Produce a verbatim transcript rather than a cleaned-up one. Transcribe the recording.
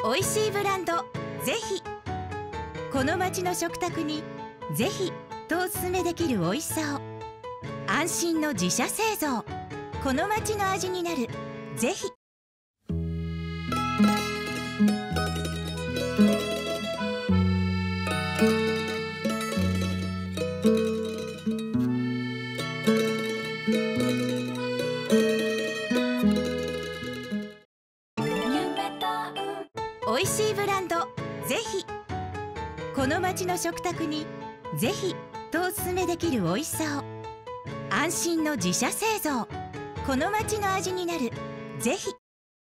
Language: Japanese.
おいしいブランドぜひ、この町の食卓にぜひとおすすめできるおいしさを、安心の自社製造、この町の味になるぜひ。おいしいブランドぜひ、この町の食卓にぜひとおすすめできるおいしさを、安心の自社製造、この町の味になるぜひ。